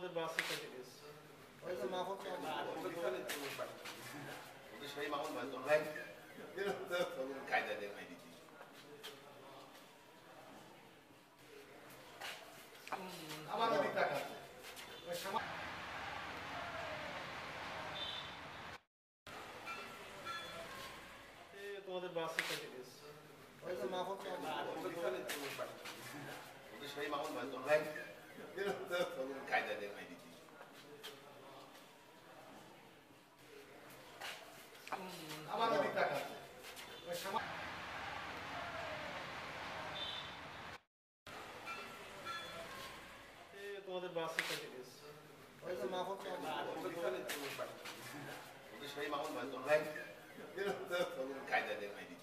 তোমাদের বাসে কেটে গেছে। ওই যে মাহফুজ ওদের সেই মামুন ভাই তোর ভাই কায়দা দিয়ে ভাই দিচ্ছি আমার অনেক টাকা আছে তোমাদের বাসে কেটে গেছে। ওই যে মাহফুজ ওদের সেই মামুন ভাই তোর ভাই কায়দা দিয়ে ভাই দিচ্ছি আমার অনেক টাকা আছে তোমাদের বাসে কেটে গেছে। ওই যে মাহফুজ ওদের সেই মামুন ভাই তোর ভাই কায়দা দিয়ে ভাই দিচ্ছি